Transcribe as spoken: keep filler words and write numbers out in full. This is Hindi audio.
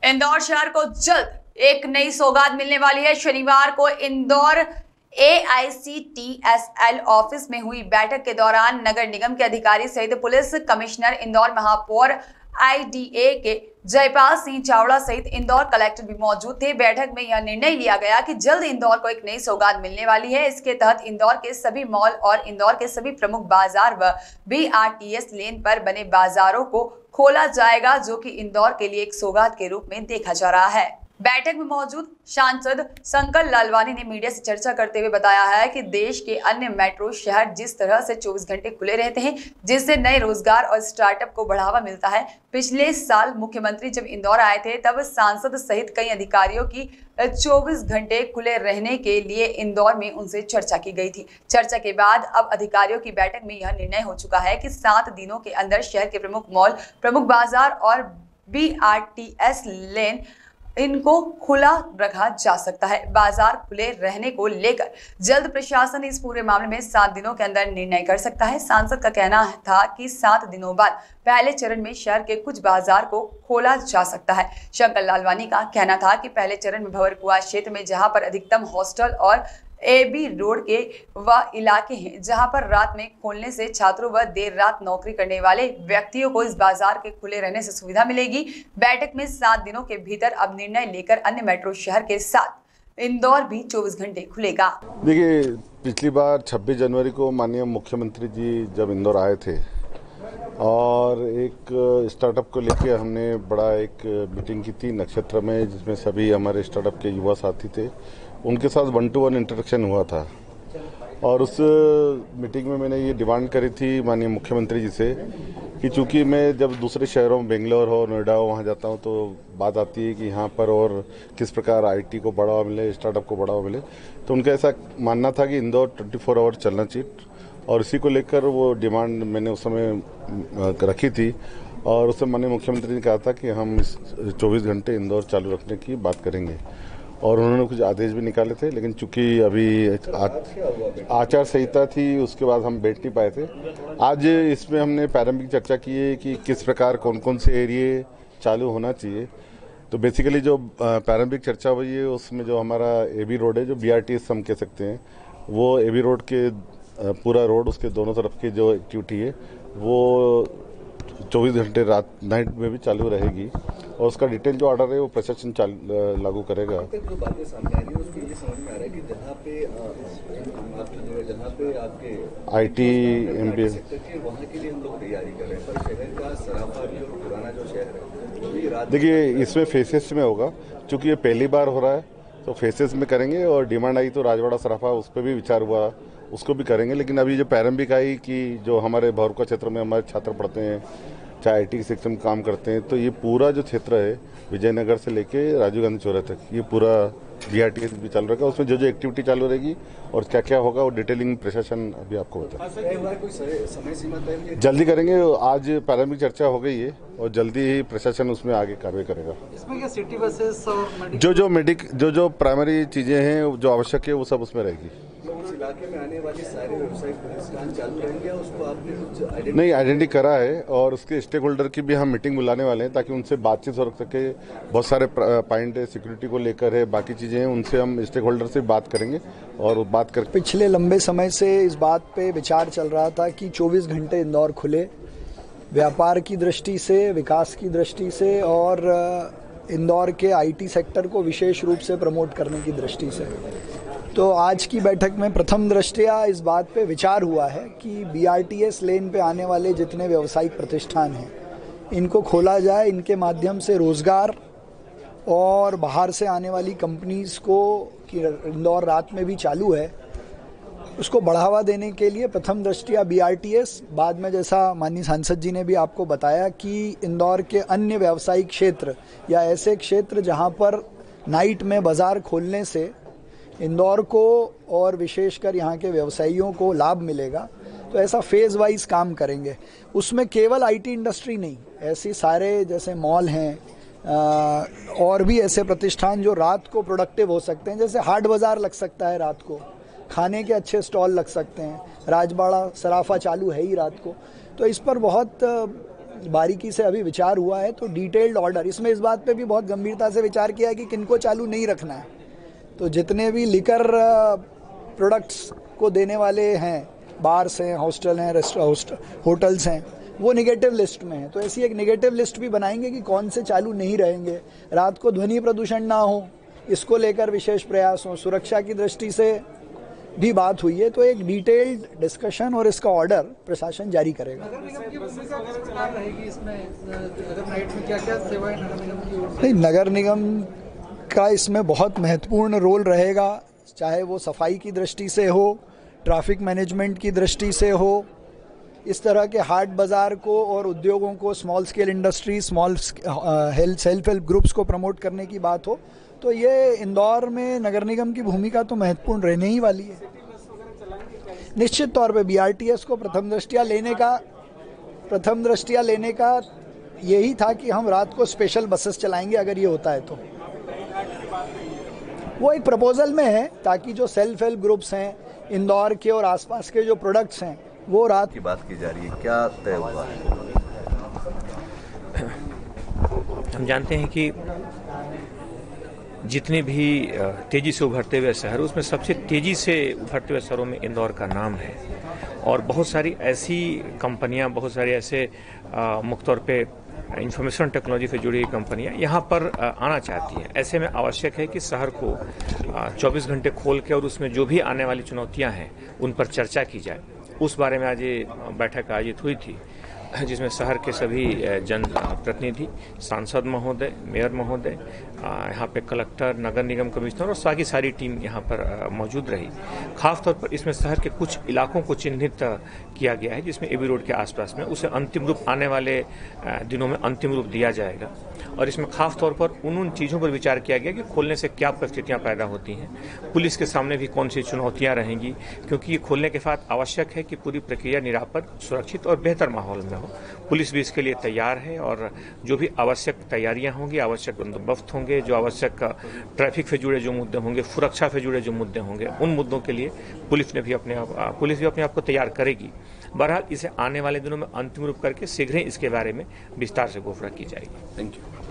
इंदौर शहर को जल्द एक नई सौगात मिलने वाली है। शनिवार को Indore A I C T S L office में हुई बैठक के दौरान नगर निगम के अधिकारी सहित पुलिस कमिश्नर, इंदौर महापौर आई डी ए के जयपाल सिंह चावड़ा सहित इंदौर कलेक्टर भी मौजूद थे। बैठक में यह निर्णय लिया गया कि जल्द इंदौर को एक नई सौगात मिलने वाली है। इसके तहत इंदौर के सभी मॉल और इंदौर के सभी प्रमुख बाजार व B R T S lane पर बने बाजारों को खोला जाएगा, जो कि इंदौर के लिए एक सौगात के रूप में देखा जा रहा है। बैठक में मौजूद सांसद शंकर लालवानी ने मीडिया से चर्चा करते हुए बताया है कि देश के अन्य मेट्रो शहर जिस तरह से चौबीस घंटे खुले रहते हैं, जिससे नए रोजगार और स्टार्टअप को बढ़ावा मिलता है। पिछले साल मुख्यमंत्री जब इंदौर आए थे, तब सांसद सहित कई अधिकारियों की चौबीस घंटे खुले रहने के लिए इंदौर में उनसे चर्चा की गई थी। चर्चा के बाद अब अधिकारियों की बैठक में यह निर्णय हो चुका है कि सात दिनों के अंदर शहर के प्रमुख मॉल, प्रमुख बाजार और B R T S lane इनको खुला रखा जा सकता है। बाजार खुले रहने को लेकर जल्द प्रशासन इस पूरे मामले में सात दिनों के अंदर निर्णय कर सकता है। सांसद का कहना था कि सात दिनों बाद पहले चरण में शहर के कुछ बाजार को खोला जा सकता है। शंकर लालवानी का कहना था कि पहले चरण में भंवरकुआ क्षेत्र में, जहां पर अधिकतम हॉस्टल और ए बी रोड के वह इलाके हैं जहां पर रात में खोलने से छात्रों व देर रात नौकरी करने वाले व्यक्तियों को इस बाजार के खुले रहने से सुविधा मिलेगी। बैठक में सात दिनों के भीतर अब निर्णय लेकर अन्य मेट्रो शहर के साथ इंदौर भी चौबीस घंटे खुलेगा। देखिए, पिछली बार छब्बीस जनवरी को माननीय मुख्यमंत्री जी जब इंदौर आए थे और एक स्टार्टअप को लेकर हमने बड़ा एक मीटिंग की थी नक्षत्र में, जिसमें सभी हमारे स्टार्टअप के युवा साथी थे। उनके साथ वन टू वन इंटरेक्शन हुआ था और उस मीटिंग में मैंने ये डिमांड करी थी माननीय मुख्यमंत्री जी से कि चूंकि मैं जब दूसरे शहरों में बेंगलोर हो, नोएडा हो, वहाँ जाता हूँ तो बात आती है कि यहाँ पर और किस प्रकार आईटी को बढ़ावा मिले, स्टार्टअप को बढ़ावा मिले। तो उनका ऐसा मानना था कि इंदौर ट्वेंटी फोर आवर चलना चाहिए और इसी को लेकर वो डिमांड मैंने उस समय रखी थी और उस समय माननीय मुख्यमंत्री ने कहा था कि हम इस चौबीस घंटे इंदौर चालू रखने की बात करेंगे और उन्होंने कुछ आदेश भी निकाले थे। लेकिन चूंकि अभी आचार संहिता थी, उसके बाद हम बैठ नहीं पाए थे। आज इसमें हमने प्रारंभिक चर्चा की है कि किस प्रकार कौन कौन से एरिए चालू होना चाहिए। तो बेसिकली जो प्रारंभिक चर्चा हुई है उसमें जो हमारा ए बी रोड है, जो बी आर टी एस हम कह सकते हैं, वो ए बी रोड के पूरा रोड, उसके दोनों तरफ की जो एक्टिविटी है वो चौबीस घंटे रात नाइट में भी चालू रहेगी और उसका डिटेल जो ऑर्डर है वो प्रशासन लागू करेगा। जो बातें सामने आ रही है उसके ये समझ में आ रहा है कि जहाँ पे जहाँ पे आपके आई टी एम बी वहाँ के लिए हम लोग तैयारी कर रहे हैं, पर शहर का सराफा जो पुराना जो शहर है, देखिए इसमें फेसेस में होगा। चूंकि ये पहली बार हो रहा है तो फेसेस में करेंगे और डिमांड आई तो राजवाड़ा सराफा, उस पर भी विचार हुआ, उसको भी करेंगे। लेकिन अभी जो प्रारंभिक आई कि जो हमारे भंवरकुआ क्षेत्र में हमारे छात्र पढ़ते हैं, चाहे आई टी सेक्शन में काम करते हैं, तो ये पूरा जो क्षेत्र है विजयनगर से लेके राजीव गांधी चौराहे तक, ये पूरा बी आर टी एस भी चालू रहेगा। उसमें जो जो एक्टिविटी चालू रहेगी और क्या क्या होगा वो डिटेलिंग प्रशासन अभी आपको बता समय सीमा जल्दी करेंगे। आज प्रारंभिक चर्चा हो गई है और जल्दी ही प्रशासन उसमें आगे कार्रवाई करेगा। इसमें क्या सिटी बसेस और जो जो मेडिक जो जो प्राइमरी चीजें हैं जो आवश्यक है वो सब उसमें रहेगी। उस इलाके में आने वाली सारे व्यवसायिक प्रतिष्ठान चालू रहेंगे, उसको आपने कुछ नहीं आइडेंटिटी करा है और उसके स्टेक होल्डर की भी हम मीटिंग बुलाने वाले हैं ताकि उनसे बातचीत हो सके। बहुत सारे पॉइंट है, सिक्योरिटी को लेकर है, बाकी चीजें हैं, उनसे हम स्टेक होल्डर से बात करेंगे और बात कर पिछले लंबे समय से इस बात पे विचार चल रहा था कि चौबीस घंटे इंदौर खुले, व्यापार की दृष्टि से, विकास की दृष्टि से और इंदौर के आई टी सेक्टर को विशेष रूप से प्रमोट करने की दृष्टि से। तो आज की बैठक में प्रथम दृष्टया इस बात पे विचार हुआ है कि B R T S lane पे आने वाले जितने व्यावसायिक प्रतिष्ठान हैं इनको खोला जाए, इनके माध्यम से रोजगार और बाहर से आने वाली कंपनीज को, कि इंदौर रात में भी चालू है, उसको बढ़ावा देने के लिए प्रथम दृष्टया बी आर टी एस, बाद में जैसा माननीय सांसद जी ने भी आपको बताया कि इंदौर के अन्य व्यावसायिक क्षेत्र या ऐसे क्षेत्र जहां पर नाइट में बाजार खोलने से इंदौर को और विशेषकर यहाँ के व्यवसायियों को लाभ मिलेगा, तो ऐसा फेज वाइज काम करेंगे। उसमें केवल आई टी इंडस्ट्री नहीं, ऐसे सारे जैसे मॉल हैं और भी ऐसे प्रतिष्ठान जो रात को प्रोडक्टिव हो सकते हैं, जैसे हाट बाजार लग सकता है रात को, खाने के अच्छे स्टॉल लग सकते हैं, राजवाड़ा सराफा चालू है ही रात को। तो इस पर बहुत बारीकी से अभी विचार हुआ है, तो डिटेल्ड ऑर्डर, इसमें इस बात पे भी बहुत गंभीरता से विचार किया है कि किनको चालू नहीं रखना है। तो जितने भी लिकर प्रोडक्ट्स को देने वाले हैं, बार्स हैं, हॉस्टल हैं, रेस्ट होटल्स हैं, वो निगेटिव लिस्ट में है। तो ऐसी एक निगेटिव लिस्ट भी बनाएंगे कि कौन से चालू नहीं रहेंगे। रात को ध्वनि प्रदूषण ना हो, इसको लेकर विशेष प्रयास हो। सुरक्षा की दृष्टि से भी बात हुई है, तो एक डिटेल्ड डिस्कशन और इसका ऑर्डर प्रशासन जारी करेगा। नहीं, नगर निगम का इसमें बहुत महत्वपूर्ण रोल रहेगा, चाहे वो सफाई की दृष्टि से हो, ट्रैफिक मैनेजमेंट की दृष्टि से हो, इस तरह के हाट बाजार को और उद्योगों को, small scale industry, small health self help groups को प्रमोट करने की बात हो, तो ये इंदौर में नगर निगम की भूमिका तो महत्वपूर्ण रहने ही वाली है। निश्चित तौर पे बीआरटीएस को प्रथम दृष्टया लेने का प्रथम दृष्टया लेने का यही था कि हम रात को स्पेशल बसेस चलाएंगे अगर ये होता है तो। वो एक प्रपोजल में है ताकि जो सेल्फ हेल्प ग्रुप्स हैं इंदौर के और आसपास के जो प्रोडक्ट्स हैं वो रात की बात की जा रही है, क्या तय हुआ है? हम जानते हैं कि जितने भी तेजी से उभरते हुए शहर, उसमें सबसे तेजी से उभरते हुए शहरों में इंदौर का नाम है। और बहुत सारी ऐसी कंपनियां, बहुत सारी ऐसे मुख्य तौर पे इंफॉर्मेशन टेक्नोलॉजी से जुड़ी कंपनियां यहाँ पर आना चाहती हैं। ऐसे में आवश्यक है कि शहर को चौबीस घंटे खोल के और उसमें जो भी आने वाली चुनौतियां हैं उन पर चर्चा की जाए। उस बारे में आज ये बैठक आयोजित हुई थी, जिसमें शहर के सभी जन प्रतिनिधि, सांसद महोदय, मेयर महोदय, यहाँ पे कलेक्टर, नगर निगम कमिश्नर और बाकी सारी टीम यहाँ पर मौजूद रही। खासतौर पर इसमें शहर के कुछ इलाकों को चिन्हित किया गया है, जिसमें एबी रोड के आसपास में उसे अंतिम रूप आने वाले दिनों में अंतिम रूप दिया जाएगा। और इसमें खास तौर पर उन उन चीज़ों पर विचार किया गया कि खोलने से क्या परिस्थितियां पैदा होती हैं, पुलिस के सामने भी कौन सी चुनौतियां रहेंगी, क्योंकि ये खोलने के बाद आवश्यक है कि पूरी प्रक्रिया निरापद, सुरक्षित और बेहतर माहौल में हो। पुलिस भी इसके लिए तैयार है और जो भी आवश्यक तैयारियां होंगी, आवश्यक बंदोबस्त होंगे, जो आवश्यक ट्रैफिक से जुड़े जो मुद्दे होंगे, सुरक्षा से जुड़े जो मुद्दे होंगे, उन मुद्दों के लिए पुलिस ने भी अपने आप पुलिस भी अपने आप को तैयार करेगी। बहरहाल इसे आने वाले दिनों में अंतिम रूप करके शीघ्र ही इसके बारे में विस्तार से घोषणा की जाएगी। Thank you.